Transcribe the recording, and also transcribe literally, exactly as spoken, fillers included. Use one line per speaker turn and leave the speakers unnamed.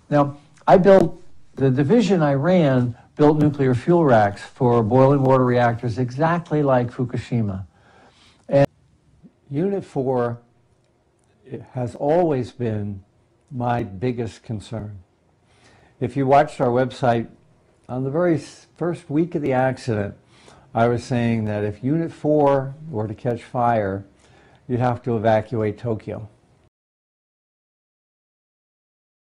Now, I built, the division I ran built nuclear fuel racks for boiling water reactors exactly like Fukushima. And Unit four has always been my biggest concern. If you watched our website, on the very first week of the accident, I was saying that if Unit four were to catch fire, you'd have to evacuate Tokyo.